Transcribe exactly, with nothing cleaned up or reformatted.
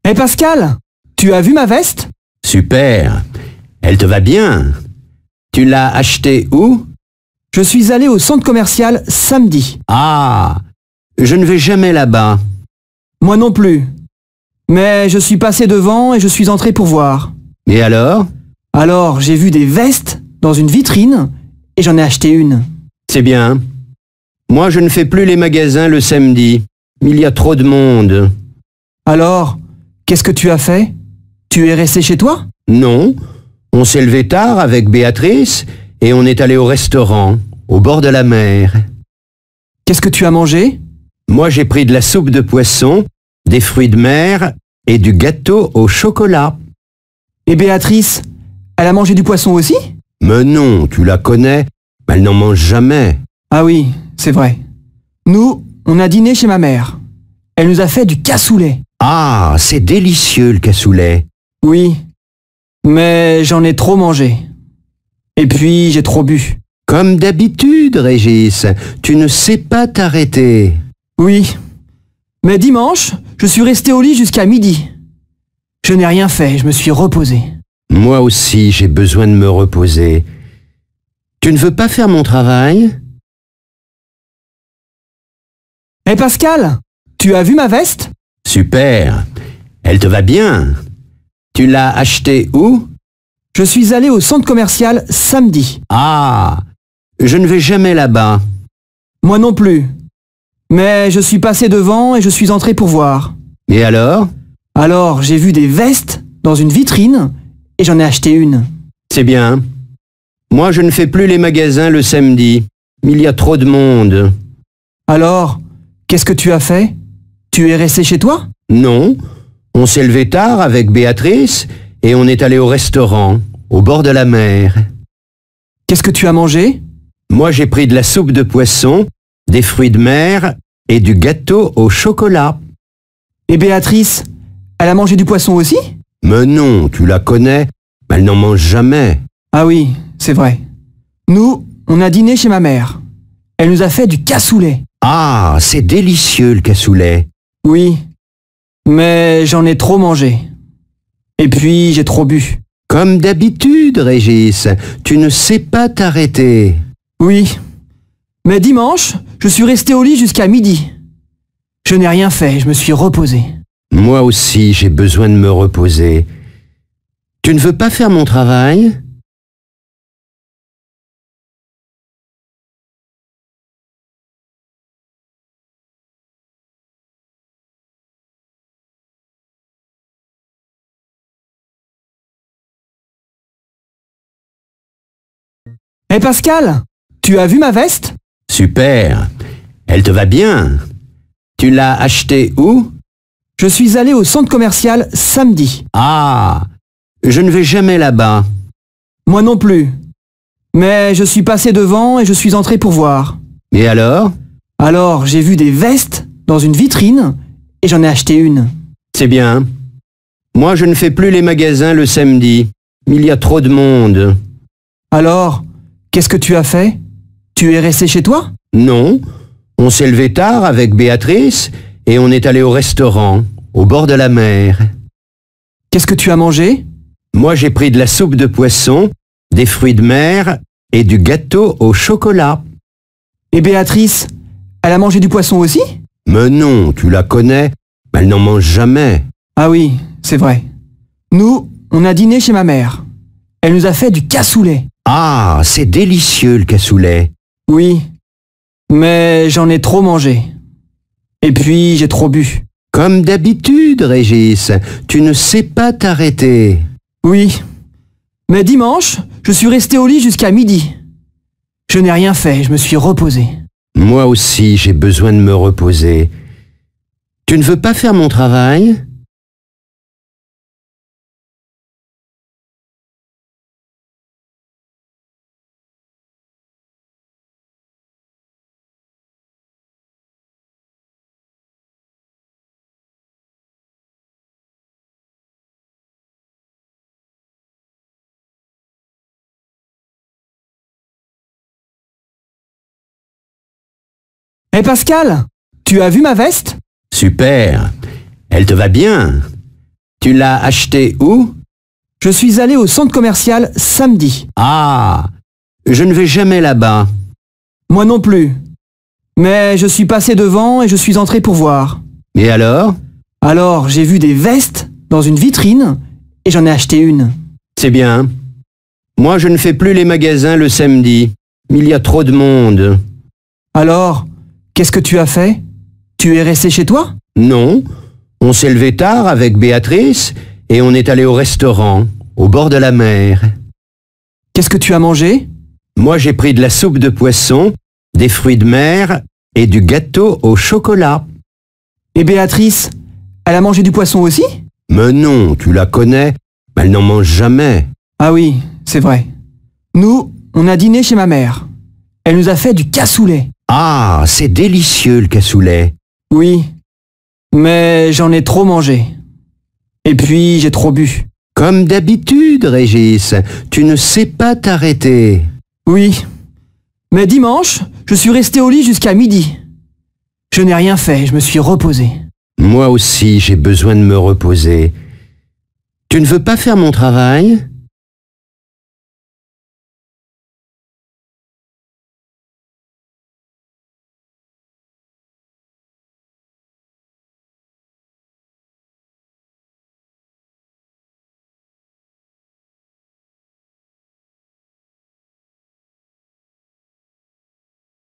Hé Pascal, tu as vu ma veste? Super. Elle te va bien. Tu l'as achetée où? Je suis allé au centre commercial samedi. Ah, je ne vais jamais là-bas. Moi non plus. Mais je suis passé devant et je suis entré pour voir. Et alors? Alors, j'ai vu des vestes dans une vitrine et j'en ai acheté une. C'est bien. Moi, je ne fais plus les magasins le samedi. Il y a trop de monde. Alors, qu'est-ce que tu as fait? Tu es resté chez toi? Non, on s'est levé tard avec Béatrice et on est allé au restaurant, au bord de la mer. Qu'est-ce que tu as mangé? Moi, j'ai pris de la soupe de poisson, des fruits de mer et du gâteau au chocolat. Et Béatrice, elle a mangé du poisson aussi? Mais non, tu la connais, elle n'en mange jamais. Ah oui, c'est vrai. Nous, on a dîné chez ma mère. Elle nous a fait du cassoulet. Ah, c'est délicieux le cassoulet. Oui, mais j'en ai trop mangé. Et puis, j'ai trop bu. Comme d'habitude, Régis, tu ne sais pas t'arrêter. Oui, mais dimanche, je suis resté au lit jusqu'à midi. Je n'ai rien fait, je me suis reposé. Moi aussi, j'ai besoin de me reposer. Tu ne veux pas faire mon travail? Hé Pascal, tu as vu ma veste? Super. Elle te va bien. Tu l'as achetée où? Je suis allé au centre commercial samedi. Ah, je ne vais jamais là-bas. Moi non plus. Mais je suis passé devant et je suis entré pour voir. Et alors? Alors, j'ai vu des vestes dans une vitrine et j'en ai acheté une. C'est bien. Moi, je ne fais plus les magasins le samedi. Il y a trop de monde. Alors, qu'est-ce que tu as fait? Tu es resté chez toi? Non, on s'est levé tard avec Béatrice et on est allé au restaurant, au bord de la mer. Qu'est-ce que tu as mangé? Moi, j'ai pris de la soupe de poisson, des fruits de mer et du gâteau au chocolat. Et Béatrice, elle a mangé du poisson aussi? Mais non, tu la connais, elle n'en mange jamais. Ah oui, c'est vrai. Nous, on a dîné chez ma mère. Elle nous a fait du cassoulet. Ah, c'est délicieux le cassoulet. Oui, mais j'en ai trop mangé. Et puis, j'ai trop bu. Comme d'habitude, Régis, tu ne sais pas t'arrêter. Oui, mais dimanche, je suis resté au lit jusqu'à midi. Je n'ai rien fait, je me suis reposé. Moi aussi, j'ai besoin de me reposer. Tu ne veux pas faire mon travail? Hé Pascal, tu as vu ma veste? Super. Elle te va bien. Tu l'as achetée où? Je suis allé au centre commercial samedi. Ah, je ne vais jamais là-bas. Moi non plus. Mais je suis passé devant et je suis entré pour voir. Et alors? Alors, j'ai vu des vestes dans une vitrine et j'en ai acheté une. C'est bien. Moi, je ne fais plus les magasins le samedi. Il y a trop de monde. Alors, qu'est-ce que tu as fait? Tu es resté chez toi? Non, on s'est levé tard avec Béatrice et on est allé au restaurant, au bord de la mer. Qu'est-ce que tu as mangé? Moi, j'ai pris de la soupe de poisson, des fruits de mer et du gâteau au chocolat. Et Béatrice, elle a mangé du poisson aussi? Mais non, tu la connais, elle n'en mange jamais. Ah oui, c'est vrai. Nous, on a dîné chez ma mère. Elle nous a fait du cassoulet. Ah, c'est délicieux le cassoulet. Oui, mais j'en ai trop mangé. Et puis, j'ai trop bu. Comme d'habitude, Régis, tu ne sais pas t'arrêter. Oui, mais dimanche, je suis resté au lit jusqu'à midi. Je n'ai rien fait, je me suis reposé. Moi aussi, j'ai besoin de me reposer. Tu ne veux pas faire mon travail? Hé Pascal, tu as vu ma veste? Super. Elle te va bien. Tu l'as acheté où? Je suis allé au centre commercial samedi. Ah, je ne vais jamais là-bas. Moi non plus. Mais je suis passé devant et je suis entré pour voir. Et alors? Alors, j'ai vu des vestes dans une vitrine et j'en ai acheté une. C'est bien. Moi, je ne fais plus les magasins le samedi. Il y a trop de monde. Alors, qu'est-ce que tu as fait? Tu es resté chez toi? Non, on s'est levé tard avec Béatrice et on est allé au restaurant, au bord de la mer. Qu'est-ce que tu as mangé? Moi, j'ai pris de la soupe de poisson, des fruits de mer et du gâteau au chocolat. Et Béatrice, elle a mangé du poisson aussi? Mais non, tu la connais, elle n'en mange jamais. Ah oui, c'est vrai. Nous, on a dîné chez ma mère. Elle nous a fait du cassoulet. Ah, c'est délicieux le cassoulet. Oui, mais j'en ai trop mangé. Et puis, j'ai trop bu. Comme d'habitude, Régis, tu ne sais pas t'arrêter. Oui, mais dimanche, je suis resté au lit jusqu'à midi. Je n'ai rien fait, je me suis reposé. Moi aussi, j'ai besoin de me reposer. Tu ne veux pas faire mon travail ?